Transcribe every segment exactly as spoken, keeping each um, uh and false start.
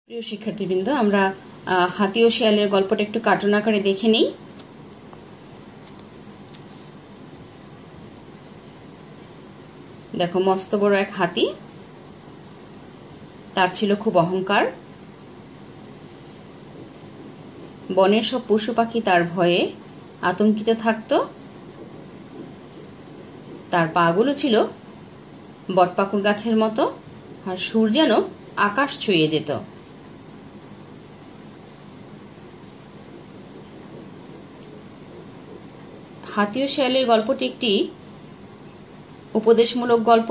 প্রিয় শিক্ষার্থীবৃন্দ, আমরা হাতি ও শিয়ালের গল্পটা একটু কার্টুন আকারে দেখে নিই। দেখো, মস্ত বড় এক হাতি, তার ছিল খুব অহংকার। বনের সব পশু পাখি তার ভয়ে আতঙ্কিত থাকত। তার পাগুলো ছিল বটপাকুড় গাছের মতো, আর সুর যেন আকাশ ছুঁয়ে যেত। হাতি ও শিয়ালের গল্পটি একটি উপদেশমূলক গল্প।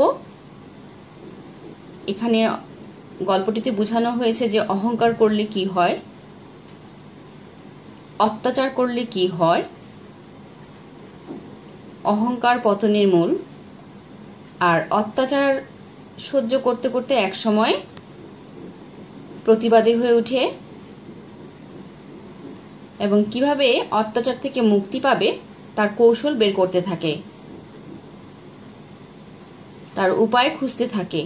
এখানে গল্পটিতে বোঝানো হয়েছে যে অহংকার করলে কি হয়, অত্যাচার করলে কি হয়। অহংকার পতনের মূল, আর অত্যাচার সহ্য করতে করতে এক সময় প্রতিবাদী হয়ে ওঠে এবং কিভাবে অত্যাচার থেকে মুক্তি পাবে তার কৌশল বের করতে থাকে, তার উপায় খুঁজতে থাকে।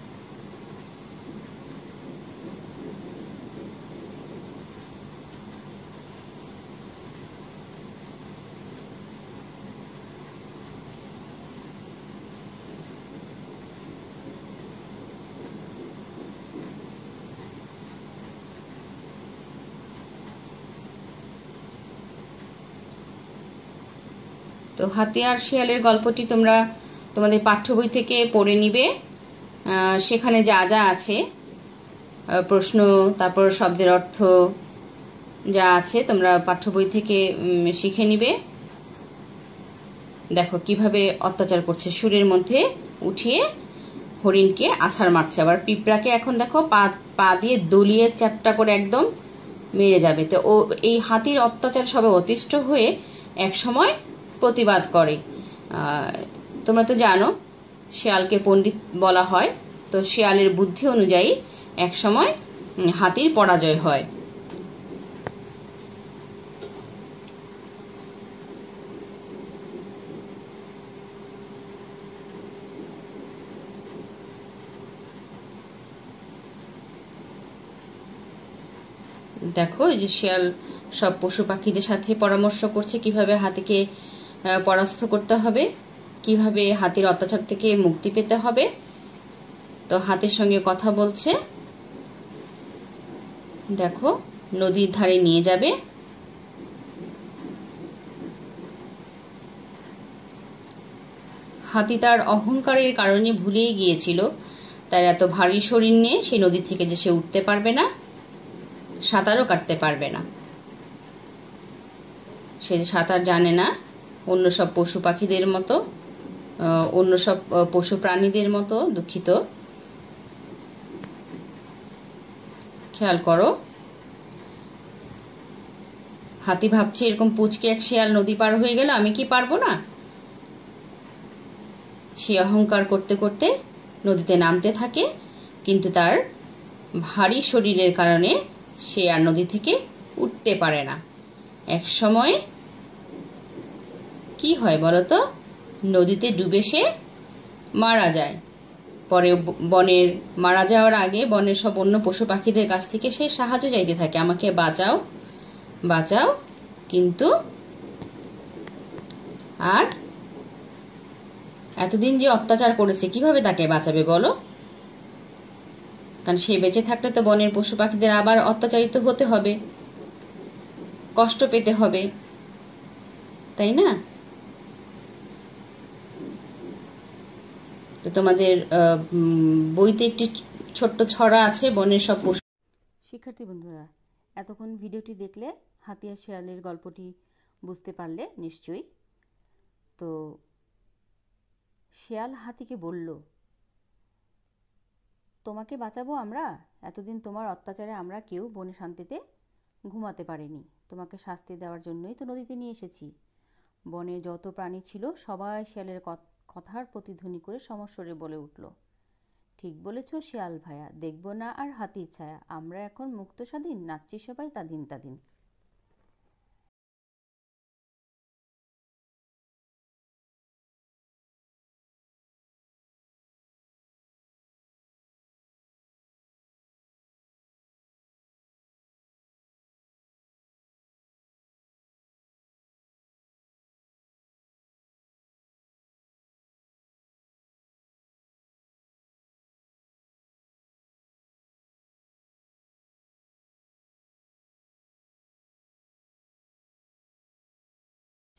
তো হাতি আর শিয়ালের গল্পটি তোমরা তোমাদের পাঠ্য বই থেকে পড়ে নিবে। সেখানে যা যা আছে, প্রশ্ন, তারপর শব্দের অর্থ যা আছে, তোমরা পাঠ্য বই থেকে শিখে নিবে। দেখো কিভাবে অত্যাচার করছে, সুরের মধ্যে উঠিয়ে হরিণকে আছাড় মারছে, আবার পিঁপড়াকে এখন দেখো পা পা দিয়ে দলিয়ে চ্যাপটা করে একদম মেরে যাবে। তো ও এই হাতির অত্যাচার সবে অতিষ্ঠ হয়ে এক সময় প্রতিবাদ করে। তোমরা তো জানো শিয়ালকে পণ্ডিত বলা হয়, তো শিয়ালের বুদ্ধি অনুযায়ী এক সময় হাতির পরাজয় হয়। দেখো, এই যে শিয়াল সব পশু পাখিদের সাথে পরামর্শ করছে কিভাবে হাতিকে পরাস্ত করতে হবে, কিভাবে হাতির অত্যাচার থেকে মুক্তি পেতে হবে। তো হাতির সঙ্গে কথা বলছে। দেখো, নদীর ধারে নিয়ে যাবে। হাতি তার অহংকারের কারণে ভুলেই গিয়েছিল তার এত ভারী শরীর নিয়ে সেই নদী থেকে যে সে উঠতে পারবে না, সাঁতারও কাটতে পারবে না। সে সাঁতার জানে না, অন্য সব পশু পাখিদের মতো, অন্য সব পশু প্রাণীদের মতো। দুঃখিত, খেয়াল করো, হাতি ভাবছে এরকম পুচকে এক শিয়াল নদী পার হয়ে গেল, আমি কি পারবো না? সে অহংকার করতে করতে নদীতে নামতে থাকে, কিন্তু তার ভারী শরীরের কারণে সে আর নদী থেকে উঠতে পারে না। এক সময় কি হয় বলতো, নদীতে ডুবে সে মারা যায়। পরে বনের মারা যাওয়ার আগে বনের সব অন্য পশু পাখিদের কাছ থেকে সে সাহায্য চাইতে থাকে, আমাকে বাঁচাও বাঁচাও। কিন্তু আর এতদিন যে অত্যাচার করেছে কিভাবে তাকে বাঁচাবে বলো? কারণ সে বেঁচে থাকলে তো বনের পশু পাখিদের আবার অত্যাচারিত হতে হবে, কষ্ট পেতে হবে, তাই না? তো তোমাদের বইতে একটি ছোট্ট ছড়া আছে, বনের সব পশু। শিক্ষার্থী বন্ধুরা, এতক্ষণ ভিডিওটি দেখলে হাতি আর শিয়ালের গল্পটি বুঝতে পারলে নিশ্চয়ই। তো শিয়াল হাতিকে বলল, তোমাকে বাঁচাবো আমরা, এতদিন তোমার অত্যাচারে আমরা কেউ বনে শান্তিতে ঘুমাতে পারিনি, তোমাকে শাস্তি দেওয়ার জন্যই তো নদীতে নিয়ে এসেছি। বনে যত প্রাণী ছিল সবাই শিয়ালের কথার প্রতিধ্বনি করে সমস্বরে বলে উঠল, ঠিক বলেছ শিয়াল ভাইয়া, দেখব না আর হাতির ছায়া, আমরা এখন মুক্ত স্বাধীন, নাচছি সবাই তাদিন তাদিন।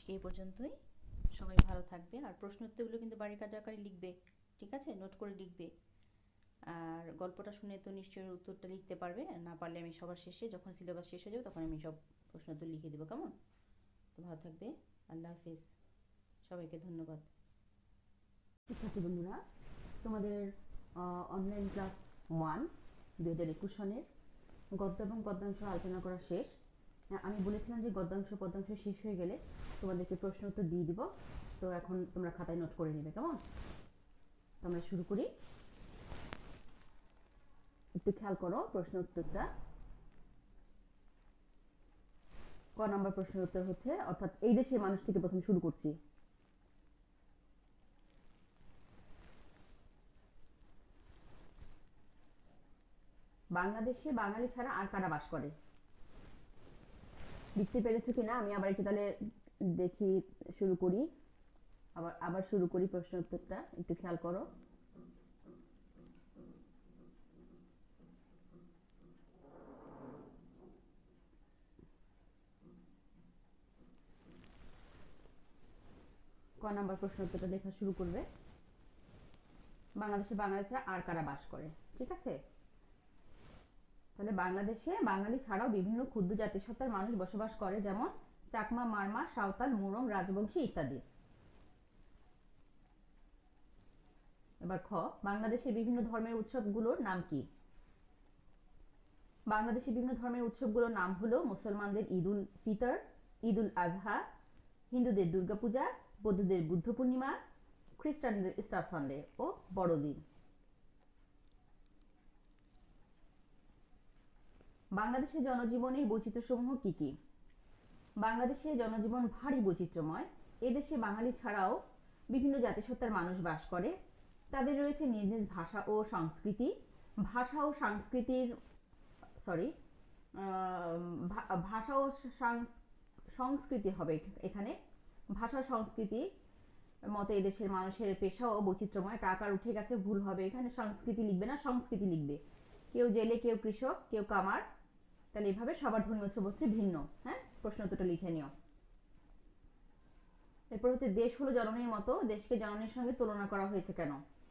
আজকে এই পর্যন্তই। সবাই ভালো থাকবে। আর প্রশ্ন উত্তরগুলো কিন্তু বাড়ির কাজ আকারে লিখবে, ঠিক আছে? নোট করে লিখবে। আর গল্পটা শুনে তো নিশ্চয়ই উত্তরটা লিখতে পারবে, না পারলে আমি সবার শেষে যখন সিলেবাস শেষ হয়ে যাবে তখন আমি সব প্রশ্ন উত্তর লিখে দেবো, কেমন? তো ভালো থাকবে। আল্লাহ হাফিজ। সবাইকে ধন্যবাদ। শিক্ষার্থী বন্ধুরা, তোমাদের অনলাইন ক্লাস ওয়ান দু হাজার একুশ সনের গদ্য এবং পদ্যাংশ আলোচনা করা শেষ। আমি বলেছিলাম যে গদ্যাংশ পদ্যাংশ শেষ হয়ে গেলে তোমাদেরকে প্রশ্ন উত্তর দিয়ে দিব। তো এখন তোমরা খাতায় নোট করে নেবে, কেমন? তো আমরা শুরু করি। একটু খেয়াল করো প্রশ্ন উত্তরটা। ক নম্বর প্রশ্নের উত্তর হচ্ছে, অর্থাৎ এই দেশের মানুষ থেকে প্রথম শুরু করছি। বাংলাদেশে বাঙালি ছাড়া আর কারা বাস করে? লিখতে পেরেছো কিনা আমি আবার একটু তাহলে দেখি, শুরু করি। আবার আবার শুরু করি প্রশ্ন উত্তরটা, একটু খেয়াল করো। ক নাম্বার প্রশ্ন উত্তরটা লেখা শুরু করবে। বাংলাদেশে বাঙালি ছাড়া আর কারা বাস করে, ঠিক আছে? তাহলে বাংলাদেশে বাঙালি ছাড়াও বিভিন্ন ক্ষুদ্র জাতিসত্তার মানুষ বসবাস করে, যেমন চাকমা, মারমা, সাঁওতাল, মুরং, রাজবংশী ইত্যাদি। এবার খ, বাংলাদেশের বিভিন্ন ধর্মের উৎসবগুলোর নাম কি? বাংলাদেশের বিভিন্ন ধর্মের উৎসবগুলোর নাম হলো মুসলমানদের ঈদ উল ফিতর, ঈদ উল আজহা, হিন্দুদের দুর্গাপূজা, বৌদ্ধদের বুদ্ধ পূর্ণিমা, খ্রিস্টানদের ইস্টার সানডে ও বড়দিন। বাংলাদেশের জনজীবনের বৈচিত্র্যসমূহ কি কি? বাংলাদেশের জনজীবন ভারী বৈচিত্র্যময়। এদেশে বাঙালি ছাড়াও বিভিন্ন জাতিসত্তার মানুষ বাস করে। তাদের রয়েছে নিজ নিজ ভাষা ও সংস্কৃতি। ভাষা ও সংস্কৃতির সরি ভাষা ও সংস্কৃতি হবে এখানে। ভাষা সংস্কৃতি মতে এদেশের মানুষের পেশা ও বৈচিত্র্যময়। টাকার উঠে গেছে, ভুল হবে, এখানে সংস্কৃতি লিখবে না, সংস্কৃতি লিখবে। কেউ জেলে, কেউ কৃষক, কেউ কামার। তাহলে এইভাবে সবার ধর্মীয় উৎসব হচ্ছে ভিন্ন। হ্যাঁ, প্রশ্ন উত্তরটা লিখে নিও। এরপর হচ্ছে, দেশ হলো জননীর মতো, দেশকে জননীর সঙ্গে তুলনা করা হয়েছে কেন?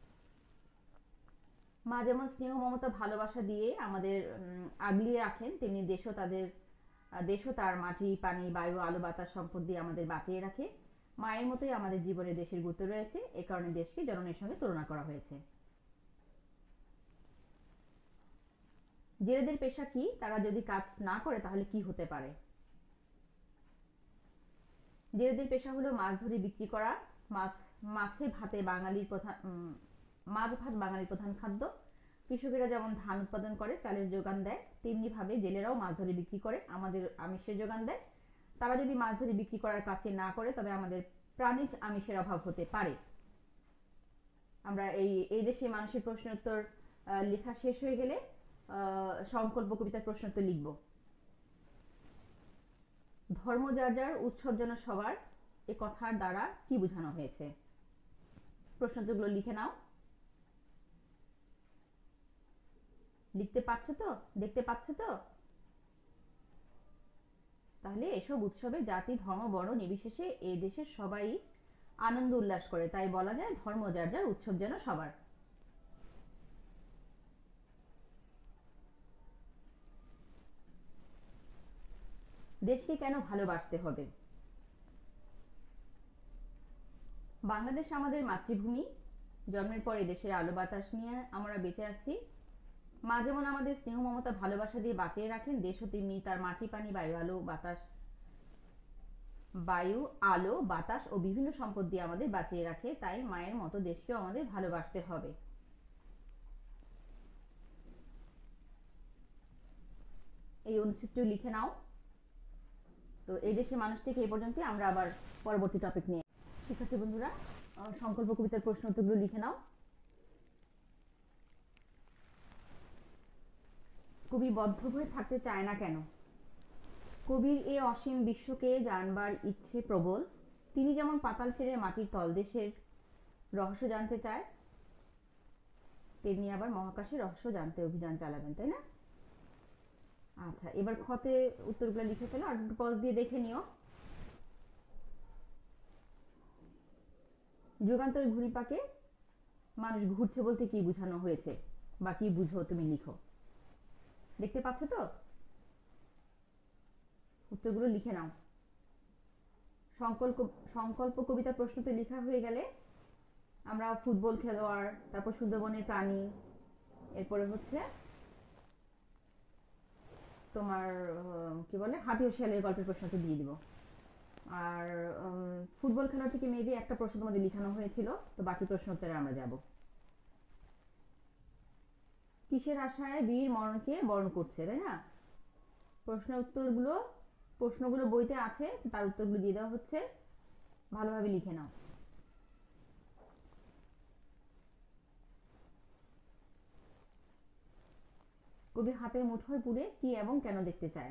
মা যেমন স্নেহ, মমতা, ভালোবাসা দিয়ে আমাদের আগলিয়ে রাখেন, তেমনি দেশও তাদের দেশও তার মাটি, পানি, বায়ু, আলো, বাতাস, সম্পদ দিয়ে আমাদের বাঁচিয়ে রাখে। মায়ের মতোই আমাদের জীবনে দেশের গুরুত্ব রয়েছে, এ কারণে দেশকে জননীর সঙ্গে তুলনা করা হয়েছে। জেলেদের পেশা কি? তারা যদি কাজ না করে তাহলে কি হতে পারে? জেলেদের পেশা হলো মাছ ধরে বিক্রি করা। মাছ মাছে ভাতে বাঙালির প্রধান মাছ ভাত বাঙালির প্রধান খাদ্য। কৃষকেরা যেমন ধান উৎপাদন করে চালের যোগান দেয়, তেমনি ভাবে জেলেরাও মাছ ধরে বিক্রি করে আমাদের আমিষের যোগান দেয়। তারা যদি মাছ ধরে বিক্রি করার কাজটি না করে তবে আমাদের প্রাণীজ আমিষের অভাব হতে পারে। আমরা এই এই দেশে মানুষের প্রশ্ন উত্তর লেখা শেষ হয়ে গেলে সংকল্প কবিতার প্রশ্ন উত্তর লিখব। ধর্ম যার যার, উৎসব যেন সবার, এ কথার দ্বারা কি বোঝানো হয়েছে? প্রশ্ন উত্তরগুলো লিখে নাও। লিখতে পারছো তো? দেখতে পাচ্ছ তো? তাহলে এসব উৎসবে জাতি, ধর্ম, বর্ণ নির্বিশেষে এই দেশের সবাই আনন্দ উল্লাস করে, তাই বলা যায় ধর্ম যার যার, উৎসব যেন সবার। দেশকে কেন ভালোবাসতে হবে? বাংলাদেশ আমাদের মাতৃভূমি। জন্মের পর দেশের আলো বাতাস নিয়ে আমরা বেঁচে আছি। মা যেমন আমাদের স্নেহ, মমতা, ভালোবাসা দিয়ে বাঁচিয়ে রাখেন, দেশও তেমনি তার মাটি, পানি, বায়ু, আলো, বাতাস বায়ু আলো বাতাস ও বিভিন্ন সম্পদ দিয়ে আমাদের বাঁচিয়ে রাখে, তাই মায়ের মতো দেশকেও আমাদের ভালোবাসতে হবে। এই অনুচ্ছেদটি লিখে নাও। তো এই দেশের মানুষ থেকে এই পর্যন্ত, আমরা আবার পরবর্তী টপিক নিয়ে। শিক্ষার্থী বন্ধুরা, সংকল্প কবিতার প্রশ্ন উত্তরগুলো লিখে নাও। কবি বদ্ধ হয়ে থাকতে চায় না কেন? কবির এ অসীম বিশ্বকে জানবার ইচ্ছে প্রবল। তিনি যেমন পাতাল ফেরে মাটির তলদেশের রহস্য জানতে চায়, তেমনি আবার মহাকাশের রহস্য জানতে অভিযান চালাবেন, তাই না? আচ্ছা, এবার খতে উত্তরগুলো লিখে ফেলো আর পজ দিয়ে দেখে নিও। যুগান্তরের ঘুড়ি পাকে মানুষ ঘুরছে বলতে কি বোঝানো হয়েছে বা কি বুঝো তুমি লিখো। দেখতে পাচ্ছ তো? উত্তরগুলো লিখে নাও। সংকল্প সংকল্প কবিতা প্রশ্নতে লেখা হয়ে গেলে আমরা ফুটবল খেলোয়াড়, তারপর সুন্দরবনের প্রাণী, এরপরে হচ্ছে তোমার কি বলে হাতি ও শিয়ালের গল্পের প্রশ্নটা দিয়ে দিব। আর ফুটবল খেলা থেকে মেবি একটা প্রশ্ন তোমাদের লিখানো হয়েছিল, তো বাকি প্রশ্ন উত্তরে আমরা যাব। কিসের আশায় বীর মরণকে বরণ করছে, তাই না? প্রশ্নের উত্তরগুলো প্রশ্নগুলো বইতে আছে, তার উত্তরগুলো দিয়ে দেওয়া হচ্ছে, ভালোভাবে লিখে নাও। কবি হাতের মুঠোয় পুরে কি এবং কেন দেখতে চায়?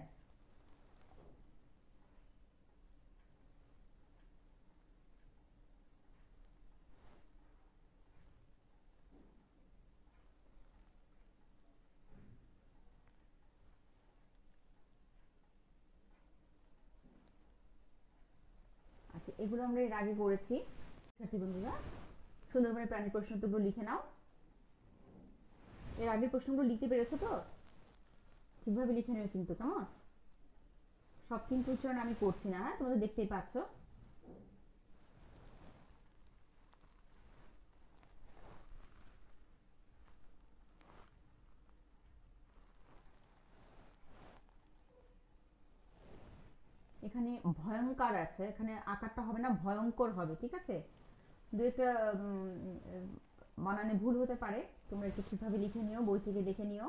আচ্ছা, এগুলো আমরা এর আগে করেছি। শিক্ষার্থী বন্ধুরা, সুন্দরবনের প্রাণী প্রশ্ন উত্তরগুলো লিখে নাও। এর আগের প্রশ্নগুলো লিখতে পেরেছো তো? ঠিকভাবে লিখে নেবে কিন্তু, কেমন? সব কিন্তু উচ্চারণ আমি করছি না, হ্যাঁ, তোমাদের দেখতেই পাচ্ছ। এখানে ভয়ঙ্কর আছে, এখানে আকারটা হবে না, ভয়ঙ্কর হবে, ঠিক আছে? দু একটা বানানে ভুল হতে পারে, তোমরা একটু ঠিকভাবে লিখে নিও, বই থেকে দেখে নিও।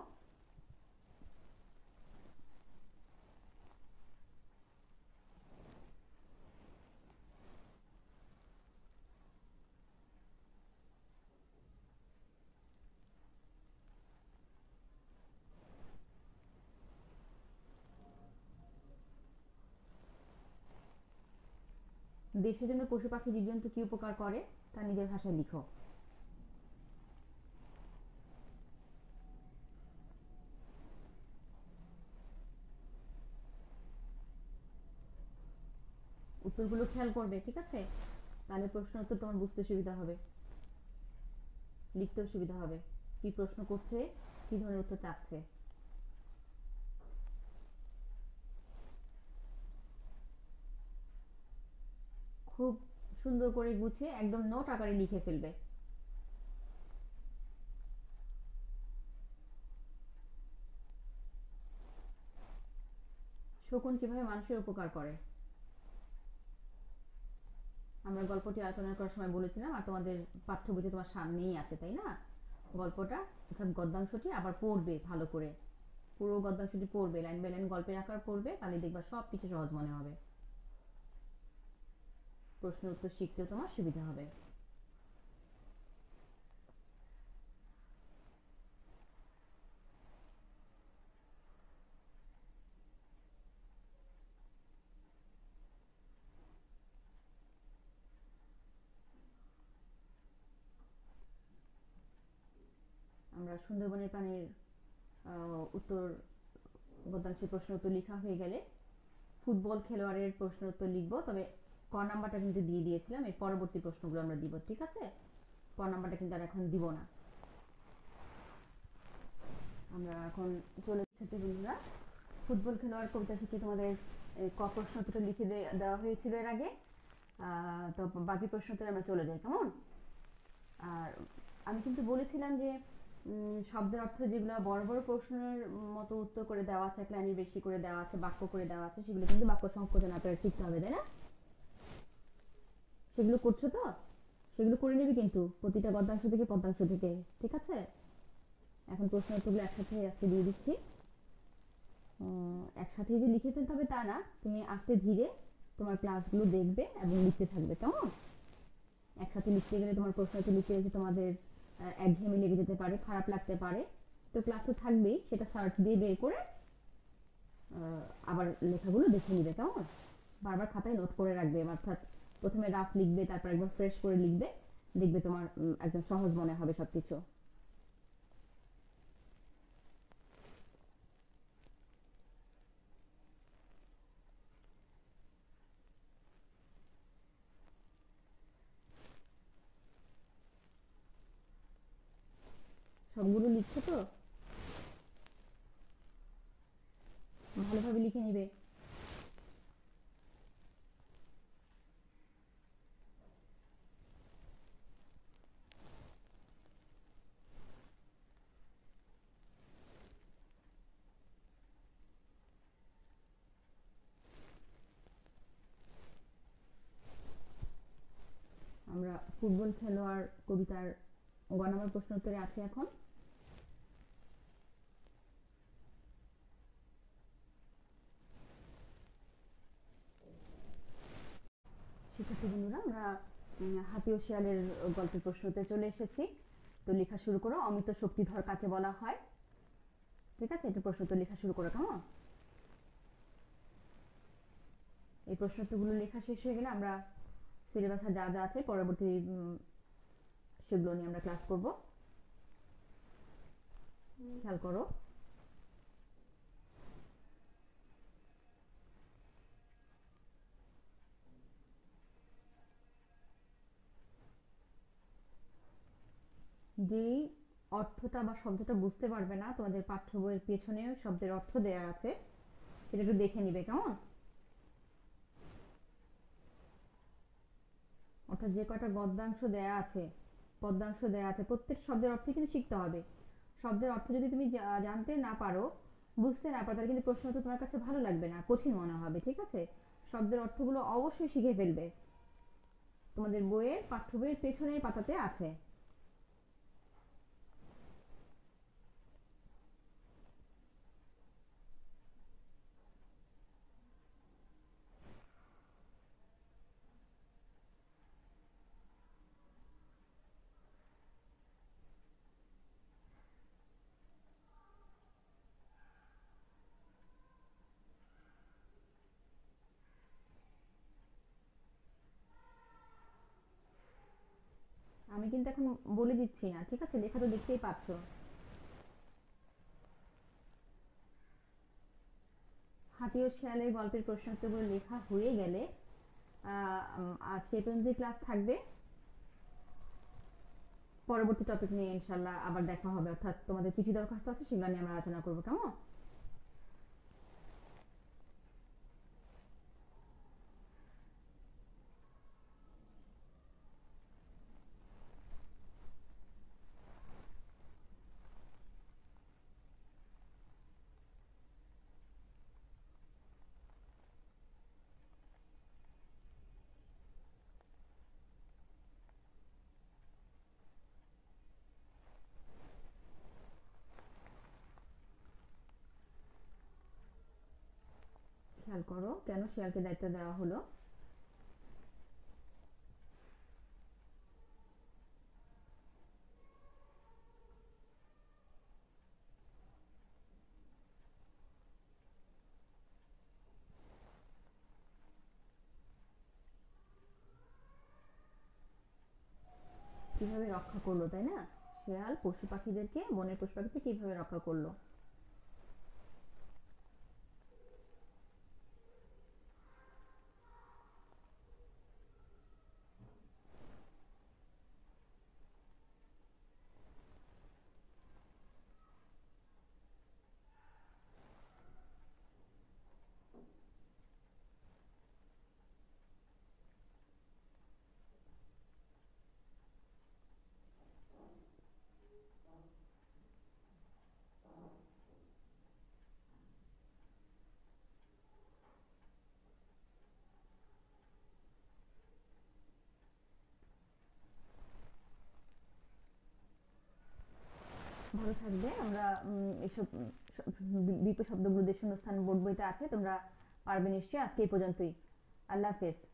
দেশের জন্য পশু পাখি জীবজন্তু কি উপকার করে তা নিজের ভাষায় লিখো। উত্তরগুলো খেয়াল করবে, ঠিক আছে? তাহলে প্রশ্ন উত্তর তোমার বুঝতে সুবিধা হবে, লিখতেও সুবিধা হবে, কি প্রশ্ন করছে, কি ধরনের উত্তর চাচ্ছে। খুব সুন্দর করে গুছিয়ে একদম নোট আকারে লিখে ফেলবে। শকুন কিভাবে মানুষের উপকার করে? আমরা গল্পটি আলোচনা করার সময় বলেছিলাম, আর তোমাদের পাঠ্য বইতে তোমার সামনেই আছে, তাই না? গল্পটা অর্থাৎ গদ্যাংশটি আবার পড়বে ভালো করে, পুরো গদ্যাংশটি পড়বে, লাইন বাই লাইন গল্পের আকার পড়বে, তাহলে দেখবা সব কিছু সহজ মনে হবে, প্রশ্নের উত্তর শিখতেও তোমার সুবিধা হবে। আমরা সুন্দরবনের প্রাণীর উত্তর গদ্যাংশের প্রশ্ন উত্তর লেখা হয়ে গেলে ফুটবল খেলোয়াড়ের প্রশ্ন উত্তর লিখবো, তবে ক নাম্বারটা কিন্তু দিয়ে দিয়েছিলাম, এই পরবর্তী প্রশ্নগুলো আমরা দিব, ঠিক আছে? ক নাম্বারটা কিন্তু আর এখন দিব না। আমরা এখন চলে যাচ্ছি বন্ধুরা, ফুটবল খেলোয়াড় কবিতা থেকে তোমাদের ক প্রশ্ন উত্তর লিখে দেওয়া হয়েছিল এর আগে, তো বাকি প্রশ্ন উত্তরে আমরা চলে যাই, কেমন? আর আমি কিন্তু বলেছিলাম যে শব্দের অর্থ যেগুলো বড় বড় প্রশ্নের মতো উত্তর করে দেওয়া আছে, একটা লাইনের বেশি করে দেওয়া আছে, বাক্য করে দেওয়া আছে, সেগুলো কিন্তু বাক্য সংকোচন আকারে শিখতে হবে, তাই না? সেগুলো করছো তো? সেগুলো করে নিবি কিন্তু প্রতিটা গদ্যাংশ থেকে পদ্যাংশ থেকে, ঠিক আছে? এখন প্রশ্ন উত্তরগুলো একসাথে আজকে দিয়ে দিচ্ছি। একসাথে যে লিখে ফেলতে হবে তা না, তুমি আস্তে ধীরে তোমার ক্লাসগুলো দেখবে এবং লিখতে থাকবে, কেমন? একসাথে লিখতে গেলে তোমার প্রশ্ন উত্তর লিখতে গেলে তোমাদের একঘেয়েমি লেগে যেতে পারে, খারাপ লাগতে পারে, তো ক্লাস তো থাকবেই, সেটা সার্চ দিয়ে বের করে আবার লেখাগুলো দেখে নিবে, কেমন? বারবার খাতায় নোট করে রাখবে, অর্থাৎ প্রথমে রাফ লিখবে, তারপর একবার ফ্রেশ করে লিখবে, দেখবে তোমার একদম সহজ মনে হবে সবকিছু। সবগুলো লিখছো তো? ভালোভাবে লিখে নিবে। আমরা ফুটবল খেলোয়াড় কবিতার গ নম্বর প্রশ্ন উত্তরে আছি এখন। শিক্ষার্থী বন্ধুরা, আমরা উম, হাতি ও শিয়ালের গল্পের প্রশ্নতে চলে এসেছি। তো লেখা শুরু করো। অমিত শক্তিধর কাকে বলা হয়? ঠিক আছে, এটা প্রশ্ন তো লেখা শুরু করো কেমন। এই প্রশ্নগুলো লেখা শেষ হয়ে গেলে আমরা সিলেবাসে যা যা আছে পরবর্তী উম, সেগুলো নিয়ে আমরা ক্লাস করব। খেয়াল করো। যেই অর্থটা বা শব্দটা বুঝতে পারবে না, তোমাদের পাঠ্য বইয়ের পেছনে শব্দের অর্থ দেয়া আছে, এটা একটু দেখে নিবে কেমন। অর্থাৎ যে কয়টা গদ্যাংশ দেয়া আছে, পদ্যাংশ দেয়া আছে, প্রত্যেক শব্দের অর্থ কিন্তু শিখতে হবে। শব্দের অর্থ যদি তুমি জা- জানতে না পারো, বুঝতে না পারো, তাহলে কিন্তু প্রশ্ন তো তোমার কাছে ভালো লাগবে না, কঠিন মনে হবে। ঠিক আছে, শব্দের অর্থগুলো অবশ্যই শিখে ফেলবে। তোমাদের বইয়ের পাঠ্য বইয়ের পেছনের পাতাতে আছে। আমি কিন্তু এখন বলে দিচ্ছি না, ঠিক আছে, লেখা তো দেখতেই পাচ্ছ। হাতি ও শিয়ালের গল্পের প্রশ্ন উত্তরগুলো লেখা হয়ে গেলে আহ, উম, আজকে এই পর্যন্তই ক্লাস থাকবে। পরবর্তী টপিক নিয়ে ইনশাল্লাহ আবার দেখা হবে, অর্থাৎ তোমাদের চিঠি দরখাস্ত আছে সেগুলো নিয়ে আমরা আলোচনা করবো কেমন। খেয়াল করো কেন শিয়ালকে দায়িত্ব দেওয়া হলো। কিভাবে রক্ষা করলো, তাই না? শিয়াল পশু পাখিদেরকে, বনের পশু পাখিকে কিভাবে রক্ষা করলো। ভালো থাকবে। আমরা উম, এসব উম, স- বিপ শব্দগুলো দিয়ে শূন্যস্থান বোর্ড বইতে আছে, তোমরা পারবে নিশ্চয়ই। আজকে এই পর্যন্তই। আল্লাহ হাফেজ।